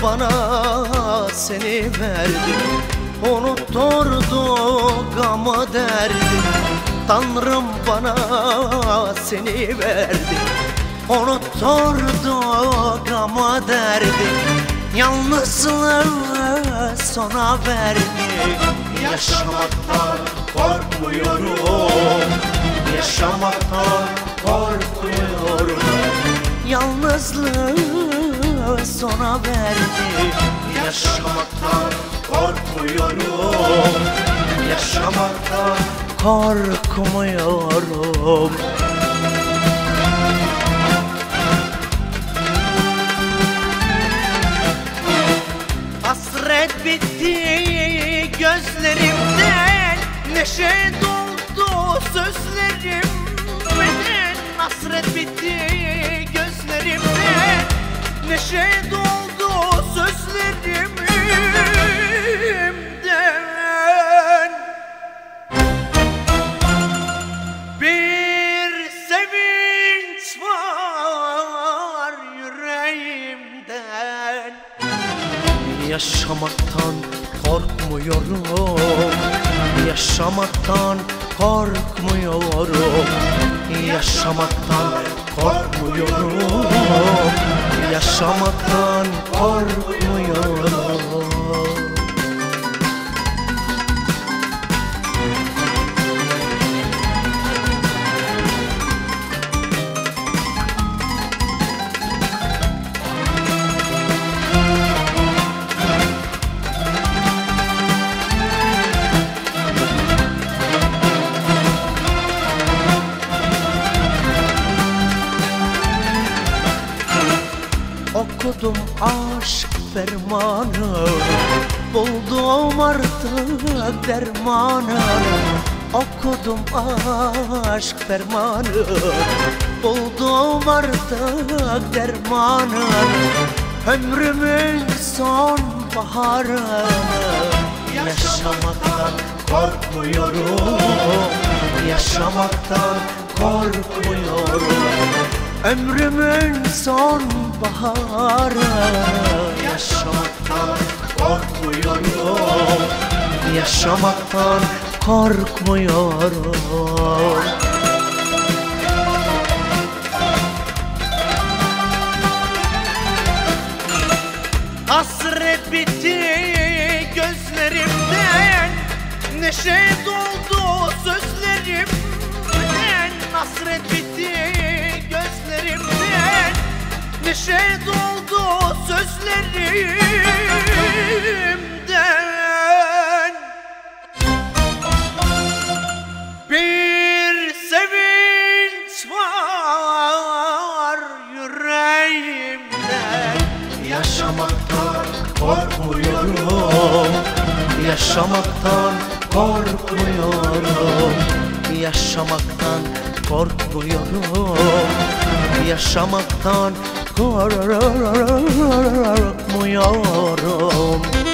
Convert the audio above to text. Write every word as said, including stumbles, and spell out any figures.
bana seni verdi, unutturdu gamı derdi. Tanrım bana seni verdi, unutturdu gamı derdi. Yalnızlığı sona verdi. Yaşamaktan korkmuyorum, yaşamaktan korkmuyorum. Yalnızlığı sona verdi. Yaşamaktan korkmuyorum, yaşamaktan korkmuyorum. Hasret bitti gözlerimden, neşe doldu sözlerimden. Hasret bitti gözlerimden, neşe doldu sözlerimden. Bir sevinç var yüreğimden. Yaşamaktan korkmuyorum, yaşamaktan korkmuyorum. Yaşamaktan korkmuyorum, yaşamaktan korkmuyorum. Okudum aşk fermanı, buldum artık dermanı. Okudum aşk fermanı, buldum artık dermanı. Ömrümün son baharını, yaşamaktan korkmuyorum, yaşamaktan korkmuyorum. Ömrümün son baharı, yaşamaktan korkmuyorum, yaşamaktan korkmuyorum. Hasret bitti gözlerimden, neşe doldu sözlerimden. Hasret bitti gözlerimden, neşe doldu sözlerimden. Bir sevinç var yüreğimden. Yaşamaktan korkmuyorum, yaşamaktan korkmuyorum. Yaşamaktan korkmuyorum, yaşamaktan korkmuyorum.